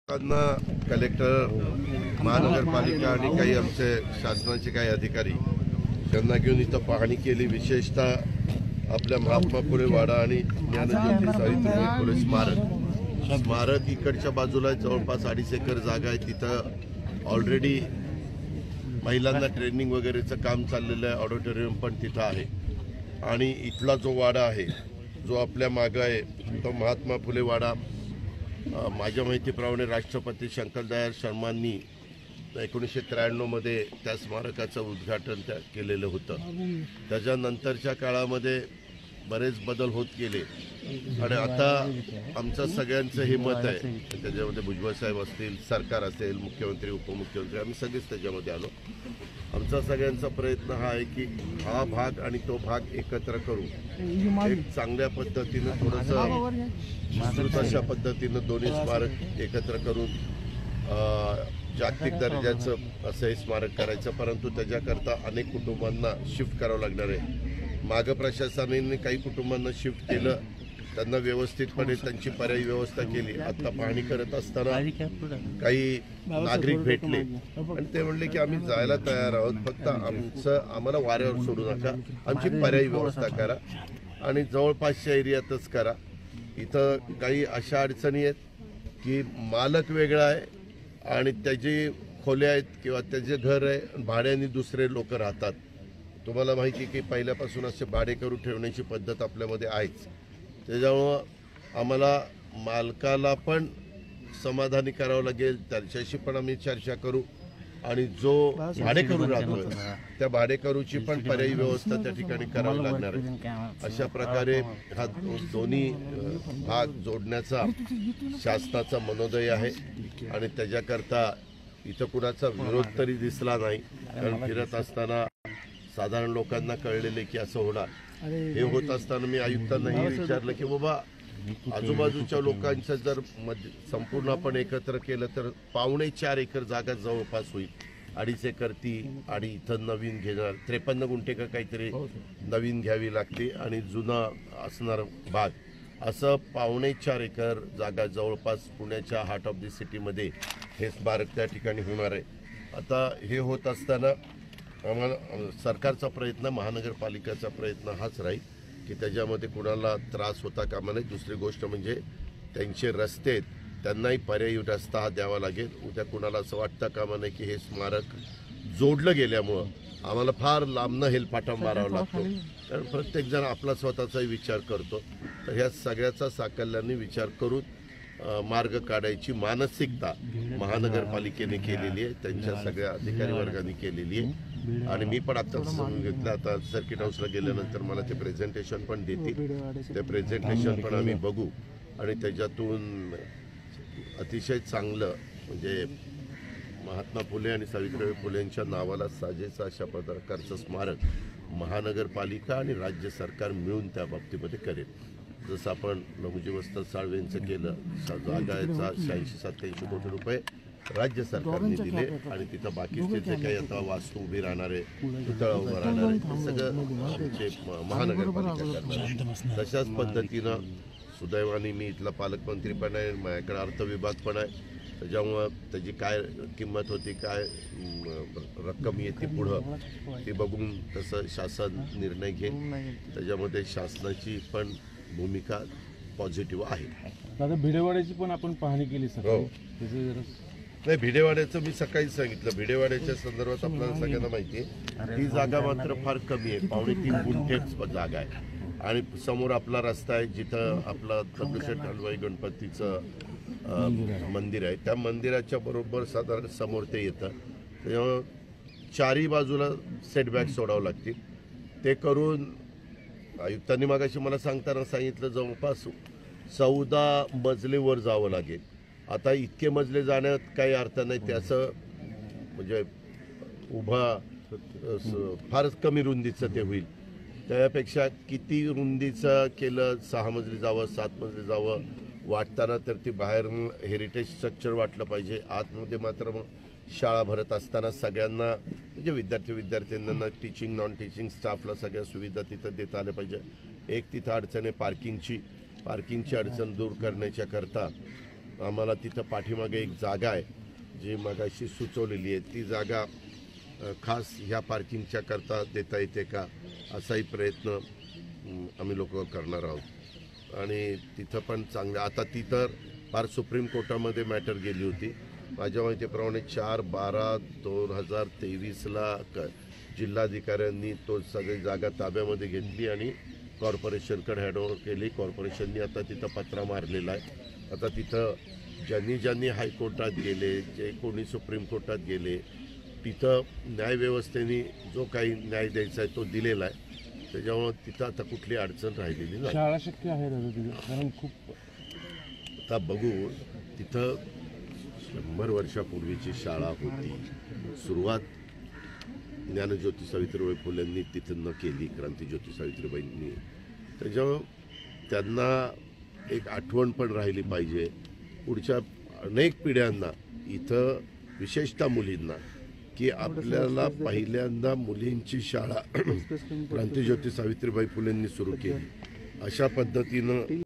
Collector, महानगरपालिका आणि काही आमचे शासनाचे काही अधिकारी त्यांना घेऊन इथं पाहणी केली। विशेषतः आपल्या महात्मा फुले वाडा आणि ज्ञानज्योती सावित्रीबाई फुले स्मारक इकडच्या बाजूला जवळपास 2.5 एकर जागा आहे। तिथं ऑलरेडी महिलांना ट्रेनिंग वगैरेचं काम चाललेलं आहे। ऑडिटोरियम पण तिथं आहे आणि इथला जो वाडा आहे जो आपल्या मागे आहे तो महात्मा फुले वाडा माझ्या माहितीप्रमाणे राष्ट्रपती शंकर दयाळ शर्मांनी 1993 मध्ये त्या स्मारकाचं उद्घाटन केलेलं होतं। त्याच्यानंतरच्या काळामध्ये बरेच बदल होत गेले आणि आता आमचं सगळ्यांचं हे मत आहे, त्याच्यामध्ये भुजबळ साहेब असतील, सरकार असेल, मुख्यमंत्री, उपमुख्यमंत्री, आम्ही सगळेच त्याच्यामध्ये आलो। आमचा सगळ्यांचा प्रयत्न हा आहे की हा भाग आणि तो भाग एकत्र करू, एक चांगल्या पद्धतीनं थोडंसं विस्तृत अशा पद्धतीनं दोन्ही स्मारक एकत्र करून जागतिक दर्जाचं असं हे स्मारक करायचं। परंतु त्याच्याकरता अनेक कुटुंबांना शिफ्ट करावं लागणार आहे। मागं प्रशासनाने काही कुटुंबांना शिफ्ट केलं, त्यांना व्यवस्थितपणे त्यांची पर्यायी व्यवस्था केली। आता पाहणी करत असताना काही नागरिक भेटले आणि ते म्हणले की आम्ही जायला तयार आहोत, फक्त आम्हाला वाऱ्यावर सोडू नका, आमची पर्यायी व्यवस्था करा आणि जवळपासच्या एरियातच करा। इथं काही अशा अडचणी आहेत की मालक वेगळा आहे आणि त्याची खोल्या आहेत किंवा त्याचे घर आहे, भाड्याने दुसरे लोक राहतात। तुम्हाला माहिती आहे की पहिल्यापासून असे भाडेकरू ठेवण्याची पद्धत आपल्यामध्ये आहेच। त्याच्यामुळं आम्हाला मालकाला पण समाधानी करावं लागेल, त्याच्याशी पण आम्ही चर्चा करू आणि जो भाडेकरू राहतोय त्या भाडेकरूची पण पर्यायी व्यवस्था त्या ठिकाणी करावी लागणार आहे। अशा प्रकारे हा दोन्ही भाग जोडण्याचा शासनाचा मनोदय आहे आणि त्याच्याकरता इथं कुणाचा विरोध तरी दिसला नाही, कारण फिरत असताना साधारण लोकांना कळलेले की असं होणार। हे होत असताना मी आयुक्तांनाही विचारलं की बाबा आजूबाजूच्या लोकांचं जर संपूर्ण आपण एकत्र केलं तर 4.25 एकर जागा जवळपास होईल। 2.5 एकर ती आणि इथं नवीन घेणार 53 गुंठे का काहीतरी नवीन घ्यावी लागते आणि जुना असणार भाग असं 4.25 एकर जागा जवळपास पुण्याच्या हार्ट ऑफ द सिटीमध्ये हे स्मारक त्या ठिकाणी होणार आहे। आता हे होत असताना आम्हाला सरकारचा प्रयत्न, महानगरपालिकेचा प्रयत्न हाच राहील की त्याच्यामध्ये कुणाला त्रास होता कामा नये। दुसरी गोष्ट म्हणजे त्यांचे रस्ते आहेत, त्यांनाही पर्यायी रस्ता हा द्यावा लागेल। उद्या कुणाला असं वाटतं कामा नये की हे स्मारक जोडलं गेल्यामुळं आम्हाला फार लांबनं हेलपाटा मारावा लागतो, कारण प्रत्येकजण आपला स्वतःचाही विचार करतो। तर ह्या सगळ्याचा साकल्याने विचार करून मार्ग काढायची मानसिकता महानगरपालिकेने केलेली आहे, त्यांच्या सगळ्या अधिकारी वर्गाने केलेली आहे आणि मी पण आता समजून घेतलं। आता सर्किट हाऊसला गेल्यानंतर मला ते प्रेझेंटेशन पण देतील, ते प्रेझेंटेशन पण आम्ही बघू आणि त्याच्यातून अतिशय चांगलं म्हणजे महात्मा फुले आणि सावित्रीबाई फुलेंच्या नावाला साजेचं अशा प्रकारचं स्मारक महानगरपालिका आणि राज्य सरकार मिळून त्या बाबतीमध्ये करेल। जसं आपण लघुजी वस्त्र साळवेंचं केलं, जागाचा 86-87 कोटी रुपये राज्य सरकारने दिले आणि तिथं बाकीचे जे काही आता वास्तू उभी राहणार आहे, पुतळा उभा राहणार आहे, ते सगळं आमचे महानगरपालिका करणार आहे। तशाच पद्धतीनं सुदैवाने मी इथला पालकमंत्री पण आहे, माझ्याकडे अर्थ विभाग पण आहे, त्याच्यामुळं त्याची काय किंमत होती, काय रक्कम येते पुढं ते बघून तसं शासन निर्णय घेईल। त्याच्यामध्ये शासनाची पण भूमिका पॉझिटिव्ह आहे। दादा भिडेवाड्याची पण आपण पाहणी केली सर? हो, नाही भिडेवाड्याचं मी सकाळी सांगितलं। भिडेवाड्याच्या संदर्भात आपल्याला सगळ्यांना माहिती आहे ही जागा मात्र फार कमी आहे, 3.25 गुंठेच जागा आहे आणि समोर आपला रस्ता आहे जिथं आपला दगडूशेठ हलवाई गणपतीचं मंदिर आहे, त्या मंदिराच्या बरोबर साधारण समोर ते येतं। त्याच्यामुळं चारही बाजूला सेटबॅक सोडावं लागतील। ते करून आयुक्तांनी मागाशी मला सांगताना सांगितलं जवळपास 14 मजले वर जावं लागेल। आता इतके मजले जाण्यात काही अर्थ नाही, त्याचं म्हणजे उभा फारच कमी रुंदीचं ते होईल। त्यापेक्षा किती रुंदीचं केलं, 6 मजली जावं, 7 मजली जावं, वाटताना तर ती बाहेर हेरिटेज स्ट्रक्चर वाटलं पाहिजे, आतमध्ये मात्र मग शाळा भरत असताना सगळ्यांना म्हणजे विद्यार्थ्यांना टीचिंग नॉन टीचिंग स्टाफला सगळ्या सुविधा तिथं देता आल्या पाहिजे। एक तिथं अडचण आहे पार्किंगची अडचण दूर करण्याच्या करता आम्हाला तिथं पाठीमागे एक जागा आहे जी मगाशी सुचवलेली आहे, ती जागा खास ह्या पार्किंगच्या करता देता येते का असाही प्रयत्न आम्ही लोक करणार आहोत. आणि तिथं पण चांगलं, आता ती तर फार सुप्रीम कोर्टामध्ये मॅटर गेली होती. माझ्या माहितीप्रमाणे 4/12/2023 जिल्हाधिकाऱ्यांनी तो सगळी जागा ताब्यामध्ये घेतली आणि कॉर्पोरेशनकडे हँडओव्हर केली. कॉर्पोरेशननी आता तिथं पत्रा मारलेला आहे. आता तिथं ज्यांनी हायकोर्टात गेले, जे कोणी सुप्रीम कोर्टात गेले, तिथं न्यायव्यवस्थेने जो काही न्याय द्यायचा आहे तो दिलेला आहे. त्याच्यामुळं तिथं आता कुठली अडचण राहिलेली नाही. शाळा शक्य आहे दादा तिथे, कारण खूप आता बघू, तिथं 100 वर्षापूर्वीची शाळा होती. सुरुवात ज्ञानज्योती सावित्रीबाई फुलेंनी तिथं न केली, क्रांतीज्योती सावित्रीबाईंनी. त्याच्यामुळं त्यांना एक आठवण पण राहिली पाहिजे पुढच्या अनेक पिढ्यांना, इथं विशेषतः मुलींना, की आपल्याला पहिल्यांदा मुलींची शाळा क्रांतीज्योती सावित्रीबाई फुलेंनी सुरू केली. अशा पद्धतीनं